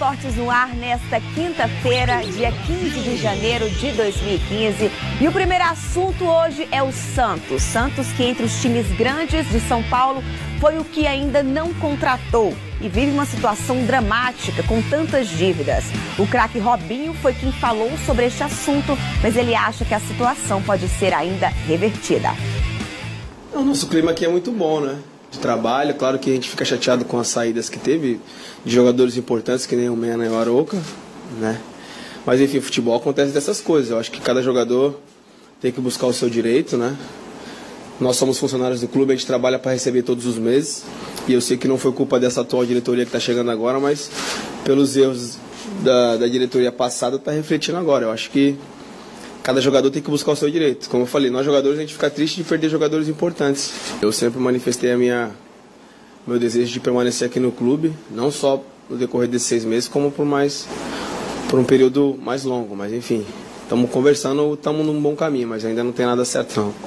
Esportes no ar nesta quinta-feira, dia 15 de janeiro de 2015. E o primeiro assunto hoje é o Santos. Santos que entre os times grandes de São Paulo foi o que ainda não contratou e vive uma situação dramática com tantas dívidas. O craque Robinho foi quem falou sobre este assunto, mas ele acha que a situação pode ser ainda revertida. O nosso clima aqui é muito bom, né? De trabalho, claro que a gente fica chateado com as saídas que teve de jogadores importantes, que nem o Mena e o Arouca, né? Mas enfim, futebol acontece dessas coisas. Eu acho que cada jogador tem que buscar o seu direito, né? Nós somos funcionários do clube, a gente trabalha para receber todos os meses. E eu sei que não foi culpa dessa atual diretoria que está chegando agora, mas pelos erros da diretoria passada está refletindo agora. Eu acho que cada jogador tem que buscar o seu direito. Como eu falei, nós jogadores a gente fica triste de perder jogadores importantes. Eu sempre manifestei meu desejo de permanecer aqui no clube, não só no decorrer desses 6 meses, como por um período mais longo. Mas enfim, estamos conversando, estamos num bom caminho, mas ainda não tem nada certo não.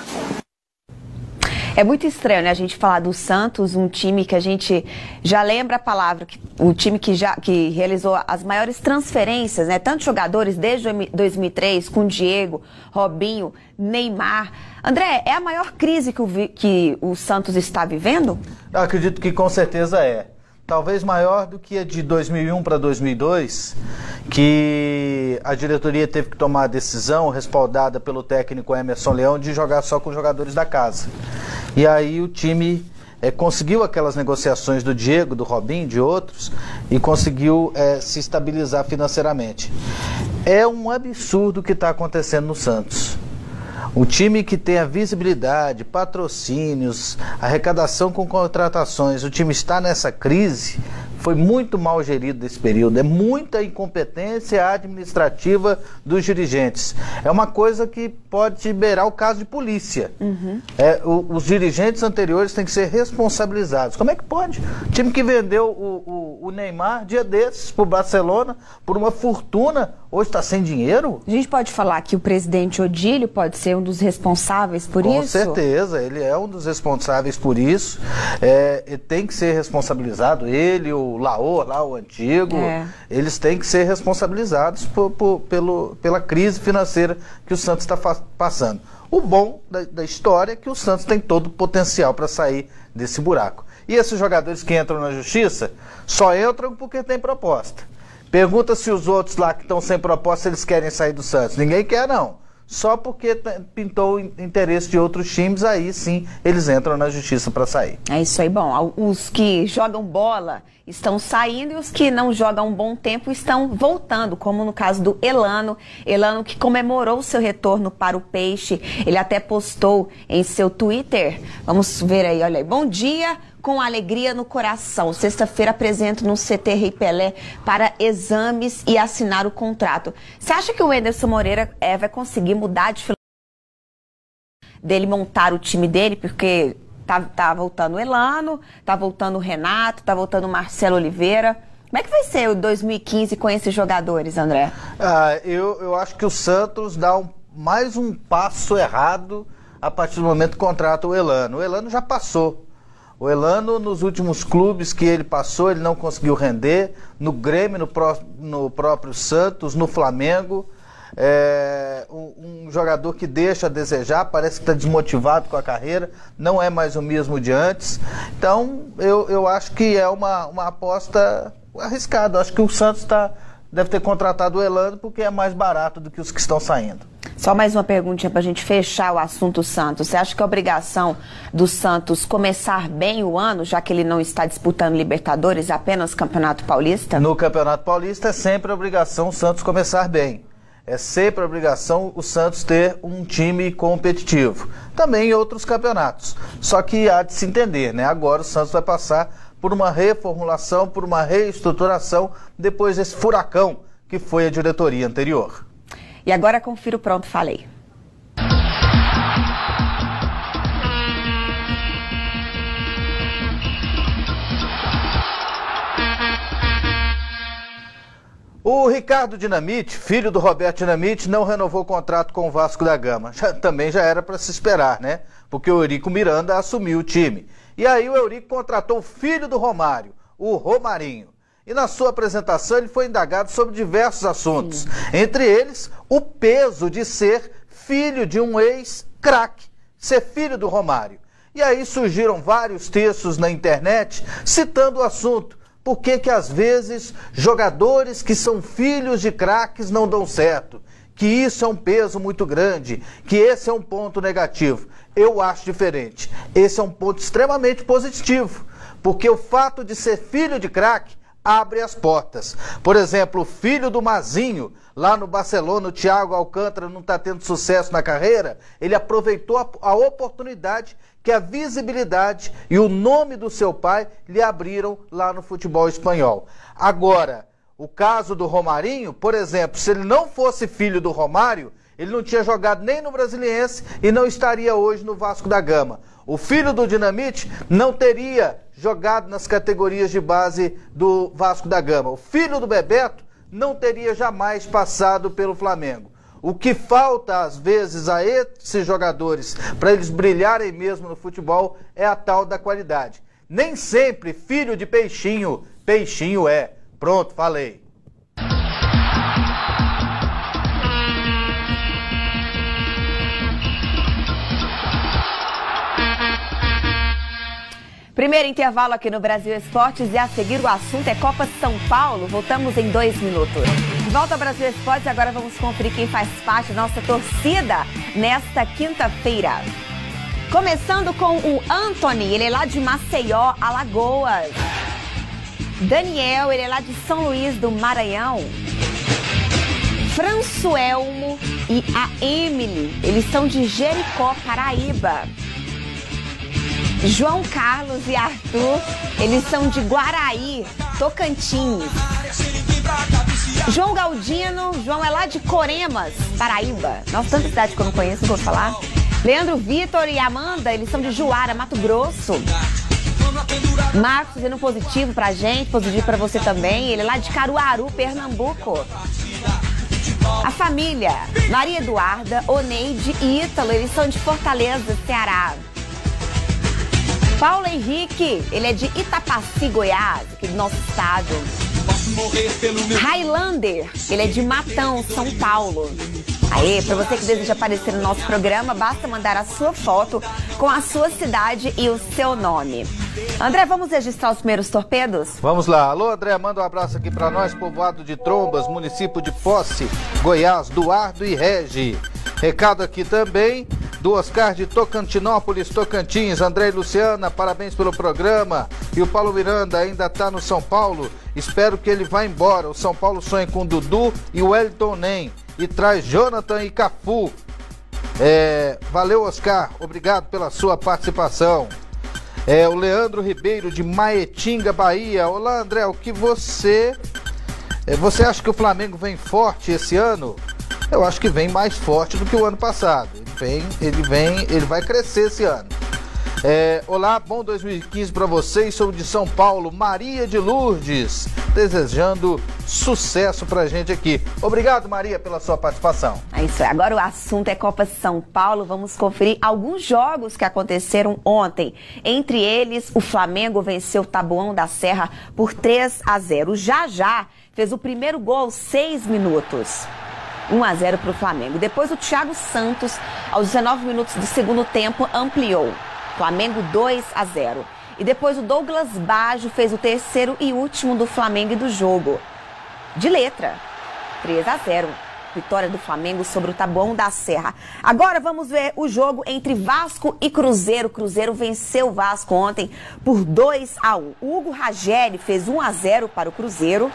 É muito estranho, né, a gente falar do Santos, um time que a gente já lembra a palavra, o time que realizou as maiores transferências, né, tantos jogadores desde 2003, com Diego, Robinho, Neymar. André, é a maior crise que o Santos está vivendo? Eu acredito que com certeza é. Talvez maior do que a de 2001 para 2002, que a diretoria teve que tomar a decisão, respaldada pelo técnico Emerson Leão, de jogar só com jogadores da casa. E aí o time conseguiu aquelas negociações do Diego, do Robinho, de outros, e conseguiu se estabilizar financeiramente. É um absurdo o que está acontecendo no Santos. O time que tem a visibilidade, patrocínios, arrecadação com contratações, o time está nessa crise, foi muito mal gerido esse período. É muita incompetência administrativa dos dirigentes. É uma coisa que pode beirar o caso de polícia. Os dirigentes anteriores têm que ser responsabilizados. Como é que pode? O time que vendeu o Neymar, dia desses, para o Barcelona, por uma fortuna, hoje está sem dinheiro? A gente pode falar que o presidente Odílio pode ser um dos responsáveis por isso? Com certeza, ele é um dos responsáveis por isso. Tem que ser responsabilizado. Ele, o Laô, lá o antigo, eles têm que ser responsabilizados pela crise financeira que o Santos está passando. O bom da história é que o Santos tem todo o potencial para sair desse buraco. E esses jogadores que entram na justiça só entram porque tem proposta. Pergunta se os outros lá que estão sem proposta, eles querem sair do Santos. Ninguém quer, não. Só porque pintou o interesse de outros times, aí sim eles entram na justiça para sair. É isso aí, bom. Os que jogam bola estão saindo e os que não jogam um bom tempo estão voltando, como no caso do Elano. Elano que comemorou seu retorno para o Peixe. Ele até postou em seu Twitter. Vamos ver aí, olha aí. Bom dia, com alegria no coração. Sexta-feira apresento no CT Rei Pelé para exames e assinar o contrato. Você acha que o Wenderson Moreira vai conseguir mudar de filosofia dele, montar o time dele? Porque tá voltando o Elano, tá voltando o Renato, tá voltando o Marcelo Oliveira. Como é que vai ser o 2015 com esses jogadores, André? Eu acho que o Santos dá mais um passo errado a partir do momento que contrata o Elano. O Elano já passou. O Elano, nos últimos clubes que ele passou, ele não conseguiu render. No Grêmio, no próprio Santos, no Flamengo. Um jogador que deixa a desejar, parece que está desmotivado com a carreira, não é mais o mesmo de antes. Então, eu acho que é uma aposta arriscada. Acho que o Santos deve ter contratado o Elano porque é mais barato do que os que estão saindo. Só mais uma perguntinha para a gente fechar o assunto Santos. Você acha que é obrigação do Santos começar bem o ano, já que ele não está disputando Libertadores, apenas Campeonato Paulista? No Campeonato Paulista é sempre obrigação o Santos começar bem. É sempre obrigação o Santos ter um time competitivo. Também em outros campeonatos. Só que há de se entender, né? Agora o Santos vai passar por uma reformulação, por uma reestruturação, depois desse furacão que foi a diretoria anterior. E agora confira o Pronto Falei. O Ricardo Dinamite, filho do Roberto Dinamite, não renovou o contrato com o Vasco da Gama. Também já era para se esperar, né? Porque o Eurico Miranda assumiu o time. E aí o Eurico contratou o filho do Romário, o Romarinho. E na sua apresentação ele foi indagado sobre diversos assuntos, entre eles o peso de ser filho de um ex-craque, ser filho do Romário. E aí surgiram vários textos na internet citando o assunto. Por que que às vezes jogadores que são filhos de craques não dão certo? Que isso é um peso muito grande, que esse é um ponto negativo. Eu acho diferente. Esse é um ponto extremamente positivo, porque o fato de ser filho de craque abre as portas. Por exemplo, o filho do Mazinho, lá no Barcelona, o Thiago Alcântara, não está tendo sucesso na carreira, ele aproveitou a oportunidade que a visibilidade e o nome do seu pai lhe abriram lá no futebol espanhol. Agora, o caso do Romarinho, por exemplo, se ele não fosse filho do Romário, ele não tinha jogado nem no Brasiliense e não estaria hoje no Vasco da Gama. O filho do Dinamite não teria jogado nas categorias de base do Vasco da Gama. O filho do Bebeto não teria jamais passado pelo Flamengo. O que falta, às vezes, a esses jogadores, para eles brilharem mesmo no futebol, é a tal da qualidade. Nem sempre filho de peixinho, peixinho é. Pronto, falei. Primeiro intervalo aqui no Brasil Esportes e a seguir o assunto é Copa São Paulo. Voltamos em 2 minutos. De volta ao Brasil Esportes, agora vamos conferir quem faz parte da nossa torcida nesta quinta-feira. Começando com o Anthony, ele é lá de Maceió, Alagoas. Daniel, ele é lá de São Luís do Maranhão. Françoelmo e a Emily, eles são de Jericó, Paraíba. João Carlos e Arthur, eles são de Guaraí, Tocantins. João Galdino, João é lá de Coremas, Paraíba. Nossa, tanta cidade que eu não conheço, não vou falar. Leandro Vitor e Amanda, eles são de Juara, Mato Grosso. Marcos fazendo positivo pra gente, positivo pra você também. Ele é lá de Caruaru, Pernambuco. A família, Maria Eduarda, Oneide e Ítalo, eles são de Fortaleza, Ceará. Paulo Henrique, ele é de Itapaci, Goiás, aqui do nosso estado. Highlander, ele é de Matão, São Paulo. Aê, para você que deseja aparecer no nosso programa, basta mandar a sua foto com a sua cidade e o seu nome. André, vamos registrar os primeiros torpedos? Vamos lá. Alô, André, manda um abraço aqui para nós, povoado de Trombas, município de Posse, Goiás, Duardo e Regi. Recado aqui também do Oscar de Tocantinópolis, Tocantins. André e Luciana, parabéns pelo programa. E o Paulo Miranda ainda está no São Paulo. Espero que ele vá embora. O São Paulo sonha com o Dudu e o Wellington Nem. E traz Jonathan e Cafu. Valeu, Oscar. Obrigado pela sua participação. O Leandro Ribeiro de Maetinga, Bahia. Olá, André, o que você acha que o Flamengo vem forte esse ano? Eu acho que vem mais forte do que o ano passado. Ele vai crescer esse ano. Olá, bom 2015 para vocês. Sou de São Paulo, Maria de Lourdes, desejando sucesso pra gente aqui. Obrigado, Maria, pela sua participação. É isso aí. Agora o assunto é Copa São Paulo. Vamos conferir alguns jogos que aconteceram ontem. Entre eles, o Flamengo venceu o Taboão da Serra por 3-0. O Jajá fez o primeiro gol aos 6 minutos. 1-0 para o Flamengo. Depois o Thiago Santos, aos 19 minutos do segundo tempo, ampliou. Flamengo 2-0. E depois o Douglas Baggio fez o terceiro e último do Flamengo e do jogo. De letra, 3-0. Vitória do Flamengo sobre o Taboão da Serra. Agora vamos ver o jogo entre Vasco e Cruzeiro. O Cruzeiro venceu o Vasco ontem por 2-1. O Hugo Rageli fez 1-0 para o Cruzeiro.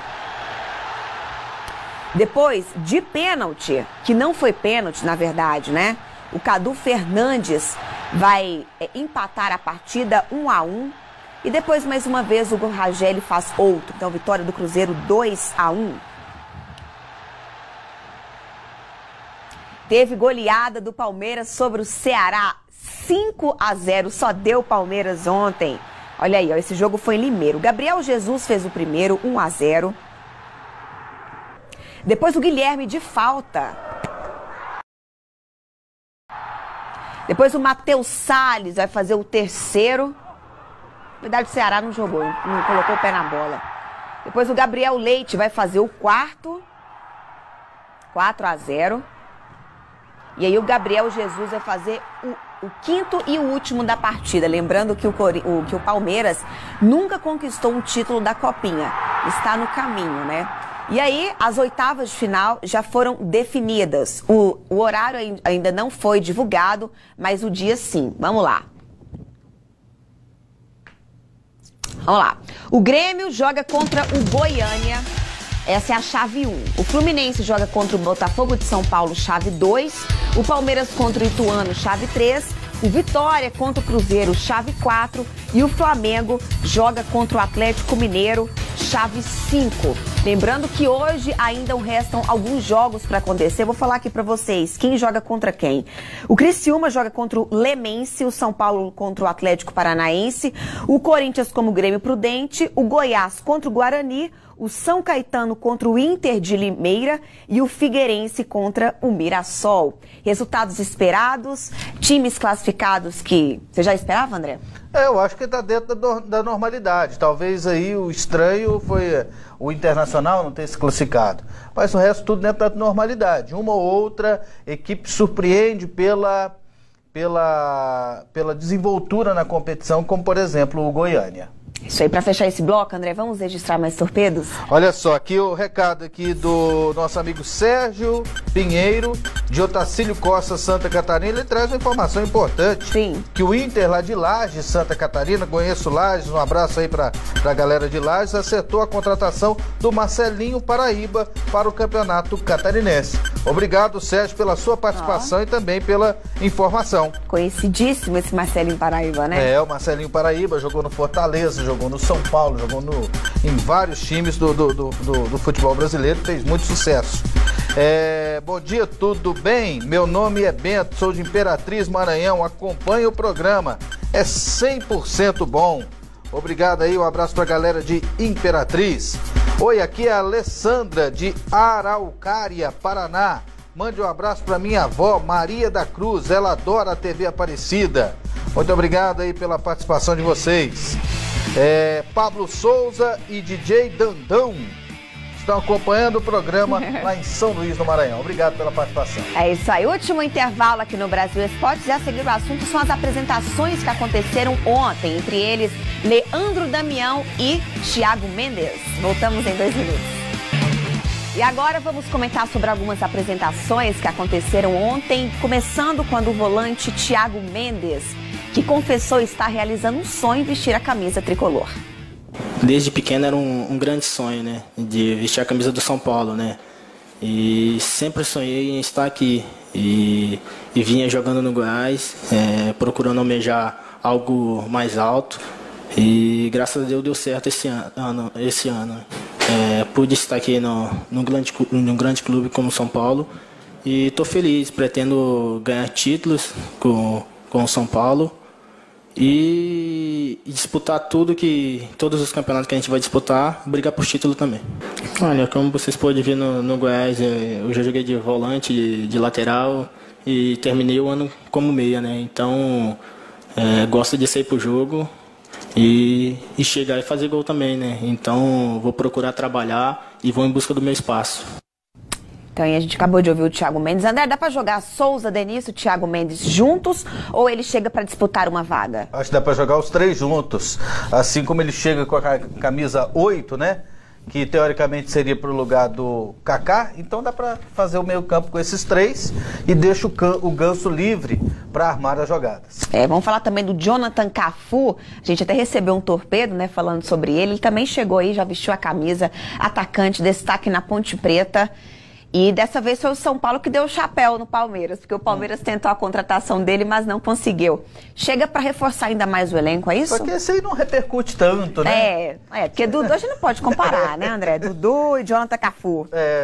Depois, de pênalti, que não foi pênalti, na verdade, né? O Cadu Fernandes vai empatar a partida 1-1. E depois, mais uma vez, o Hugo Rageli faz outro. Então, vitória do Cruzeiro 2-1. Teve goleada do Palmeiras sobre o Ceará, 5-0. Só deu Palmeiras ontem. Olha aí, ó, esse jogo foi em Limeiro. Gabriel Jesus fez o primeiro, 1-0. Depois o Guilherme de falta. Depois o Matheus Salles vai fazer o terceiro. Na verdade, o Ceará não jogou, não colocou o pé na bola. Depois o Gabriel Leite vai fazer o quarto. 4-0. E aí o Gabriel Jesus vai fazer o quinto e o último da partida. Lembrando que o Palmeiras nunca conquistou um título da Copinha. Está no caminho, né? E aí, as oitavas de final já foram definidas. O horário ainda não foi divulgado, mas o dia sim. Vamos lá. Vamos lá. O Grêmio joga contra o Goiânia. Essa é a chave 1. O Fluminense joga contra o Botafogo de São Paulo, chave 2. O Palmeiras contra o Ituano, chave 3. O Vitória contra o Cruzeiro, chave 4. E o Flamengo joga contra o Atlético Mineiro, chave 5. Lembrando que hoje ainda restam alguns jogos para acontecer. Vou falar aqui para vocês quem joga contra quem. O Criciúma joga contra o Lemense, o São Paulo contra o Atlético Paranaense, o Corinthians como o Grêmio Prudente, o Goiás contra o Guarani, o São Caetano contra o Inter de Limeira e o Figueirense contra o Mirassol. Resultados esperados, times classificados que... Você já esperava, André? Eu acho que está dentro da normalidade. Talvez aí o estranho foi o Internacional não ter se classificado. Mas o resto tudo dentro da normalidade. Uma ou outra equipe surpreende pela desenvoltura na competição, como por exemplo o Goiânia. Isso aí, para fechar esse bloco, André, vamos registrar mais torpedos? Olha só, aqui o recado aqui do nosso amigo Sérgio Pinheiro, de Otacílio Costa, Santa Catarina. Ele traz uma informação importante. Sim. Que o Inter lá de Lages, Santa Catarina, conheço Lages, um abraço aí pra galera de Lages, acertou a contratação do Marcelinho Paraíba para o Campeonato Catarinense. Obrigado, Sérgio, pela sua participação e também pela informação. Conhecidíssimo esse Marcelinho Paraíba, né? É, o Marcelinho Paraíba jogou no Fortaleza, jogou no São Paulo, jogou em vários times do futebol brasileiro, fez muito sucesso. Bom dia, tudo bem? Meu nome é Bento, sou de Imperatriz, Maranhão, acompanho o programa, é 100% bom. Obrigado aí, um abraço pra galera de Imperatriz. Oi, aqui é a Alessandra de Araucária, Paraná. Mande um abraço pra minha avó, Maria da Cruz, ela adora a TV Aparecida. Muito obrigado aí pela participação de vocês. Pablo Souza e DJ Dandão estão acompanhando o programa lá em São Luís, no Maranhão. Obrigado pela participação. É isso aí. Último intervalo aqui no Brasil Esportes. E a seguir o assunto são as apresentações que aconteceram ontem. Entre eles, Leandro Damião e Thiago Mendes. Voltamos em 2 minutos. E agora vamos comentar sobre algumas apresentações que aconteceram ontem. Começando quando o volante Thiago Mendes, que confessou estar realizando um sonho vestir a camisa tricolor. Desde pequeno era um grande sonho, né, de vestir a camisa do São Paulo, né, e sempre sonhei em estar aqui e vinha jogando no Goiás, procurando almejar algo mais alto e graças a Deus deu certo esse ano. Pude estar aqui num grande clube como São Paulo e estou feliz, pretendo ganhar títulos com o São Paulo e disputar todos os campeonatos que a gente vai disputar, brigar por título também. Olha, como vocês podem ver no Goiás, eu já joguei de volante, de lateral e terminei o ano como meia, né? Então, gosto de sair pro jogo e chegar e fazer gol também, né? Então, vou procurar trabalhar e vou em busca do meu espaço. Então, a gente acabou de ouvir o Thiago Mendes. André, dá para jogar Souza, Denício e Thiago Mendes juntos ou ele chega para disputar uma vaga? Acho que dá para jogar os 3 juntos. Assim como ele chega com a camisa 8, né? Que teoricamente seria para o lugar do Kaká. Então dá para fazer o meio campo com esses 3 e deixa o Ganso livre para armar as jogadas. Vamos falar também do Jonathan Cafu. A gente até recebeu um torpedo, né? Falando sobre ele. Ele também chegou aí, já vestiu a camisa. Atacante, destaque na Ponte Preta. E dessa vez foi o São Paulo que deu o chapéu no Palmeiras, porque o Palmeiras tentou a contratação dele, mas não conseguiu. Chega para reforçar ainda mais o elenco, é isso? Só que esse aí não repercute tanto, né? Porque Dudu a gente não pode comparar, né, André? Dudu e Jonathan Cafu.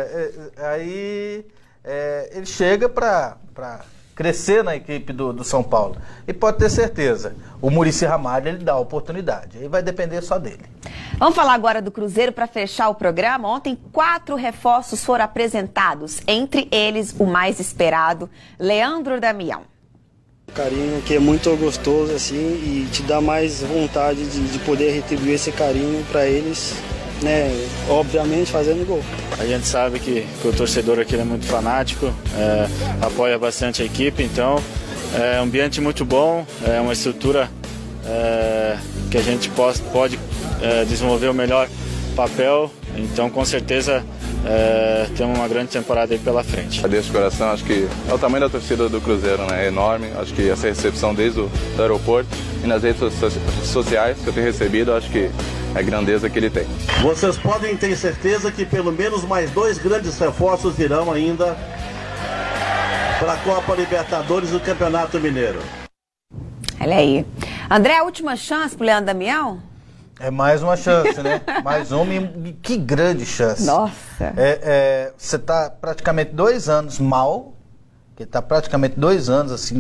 Ele chega para crescer na equipe do São Paulo. E pode ter certeza, o Muricy Ramalho ele dá a oportunidade. Aí vai depender só dele. Vamos falar agora do Cruzeiro para fechar o programa. Ontem 4 reforços foram apresentados. Entre eles, o mais esperado, Leandro Damião. Carinho que é muito gostoso assim e te dá mais vontade de poder retribuir esse carinho para eles né, obviamente fazendo gol. A gente sabe que o torcedor aqui é muito fanático, apoia bastante a equipe, então é um ambiente muito bom, é uma estrutura que a gente pode desenvolver o melhor papel, então com certeza temos uma grande temporada aí pela frente. Desde o coração, acho que é o tamanho da torcida do Cruzeiro, né? É enorme, acho que essa recepção desde o aeroporto e nas redes sociais que eu tenho recebido, acho que é a grandeza que ele tem. Vocês podem ter certeza que pelo menos mais 2 grandes reforços virão ainda para a Copa Libertadores do Campeonato Mineiro. Olha aí. André, a última chance pro Leandro Damião? É mais uma chance, né? Mais uma e que grande chance. Nossa. Você está praticamente 2 anos mal, que está praticamente 2 anos assim,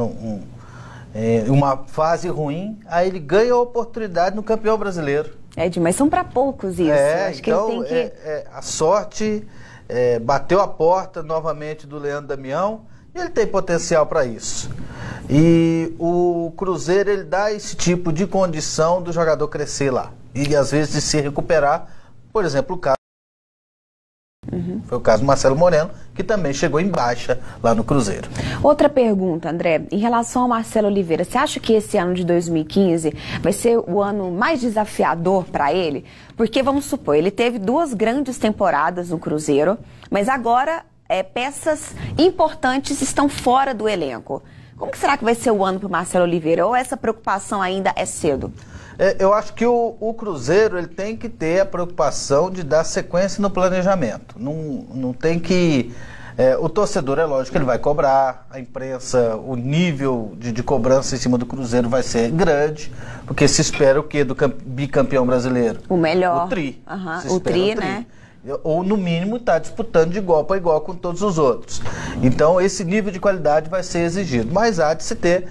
em uma fase ruim, aí ele ganha a oportunidade no campeão brasileiro. Mas são para poucos isso. Acho então, que ele tem que... a sorte bateu a porta novamente do Leandro Damião e ele tem potencial para isso. E o Cruzeiro, ele dá esse tipo de condição do jogador crescer lá. E às vezes de se recuperar, por exemplo, o caso foi o caso do Marcelo Moreno, que também chegou em baixa lá no Cruzeiro. Outra pergunta, André, em relação ao Marcelo Oliveira, você acha que esse ano de 2015 vai ser o ano mais desafiador para ele? Porque, vamos supor, ele teve 2 grandes temporadas no Cruzeiro, mas agora peças importantes estão fora do elenco. Como que será que vai ser o ano para o Marcelo Oliveira? Ou essa preocupação ainda é cedo? Eu acho que o Cruzeiro, ele tem que ter a preocupação de dar sequência no planejamento. Não tem que... o torcedor, é lógico que ele vai cobrar, a imprensa, o nível de cobrança em cima do Cruzeiro vai ser grande, porque se espera o quê do bicampeão brasileiro? O melhor. O tri. O tri, né? Ou no mínimo está disputando de igual para igual com todos os outros. Então esse nível de qualidade vai ser exigido, mas há de se ter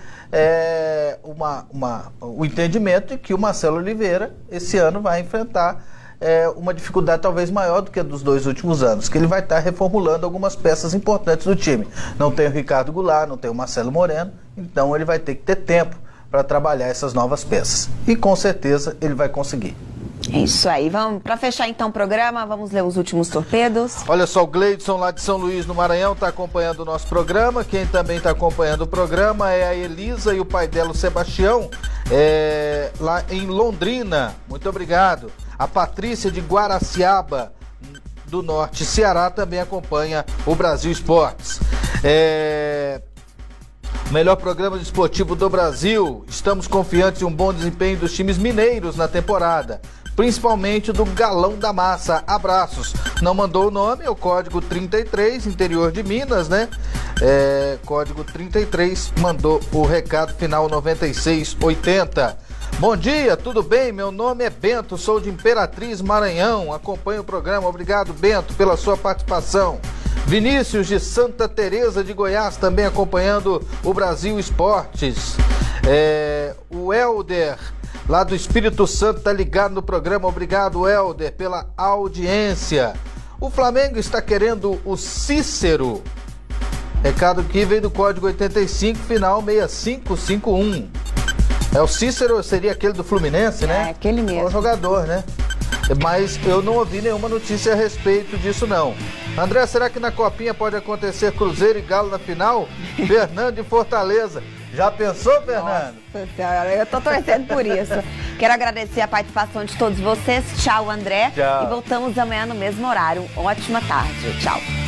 o entendimento de que o Marcelo Oliveira esse ano vai enfrentar uma dificuldade talvez maior do que a dos 2 últimos anos, que ele vai estar reformulando algumas peças importantes do time. Não tem o Ricardo Goulart, não tem o Marcelo Moreno, então ele vai ter que ter tempo para trabalhar essas novas peças. E com certeza ele vai conseguir. É isso aí. Vamos, para fechar então o programa, vamos ler os últimos torpedos. Olha só, o Gleidson lá de São Luís, no Maranhão, está acompanhando o nosso programa. Quem também está acompanhando o programa é a Elisa e o pai dela, o Sebastião, lá em Londrina. Muito obrigado. A Patrícia de Guaraciaba, do Norte, Ceará, também acompanha o Brasil Esportes. Melhor programa esportivo do Brasil. Estamos confiantes em um bom desempenho dos times mineiros na temporada, principalmente do Galão da Massa. Abraços. Não mandou o nome, é o código 33, interior de Minas, né? Código 33, mandou o recado final 9680. Bom dia, tudo bem? Meu nome é Bento, sou de Imperatriz, Maranhão. Acompanho o programa. Obrigado, Bento, pela sua participação. Vinícius de Santa Teresa de Goiás, também acompanhando o Brasil Esportes. O Helder, lá do Espírito Santo, tá ligado no programa. Obrigado, Helder, pela audiência. O Flamengo está querendo o Cícero. Recado que veio do código 85, final 6551. O Cícero seria aquele do Fluminense, né? Aquele mesmo. O jogador, né? Mas eu não ouvi nenhuma notícia a respeito disso, não. André, será que na Copinha pode acontecer Cruzeiro e Galo na final? Fernando de Fortaleza. Já pensou, Fernando? Nossa senhora, eu tô torcendo por isso. Quero agradecer a participação de todos vocês. Tchau, André. Tchau. E voltamos amanhã no mesmo horário. Ótima tarde. Tchau.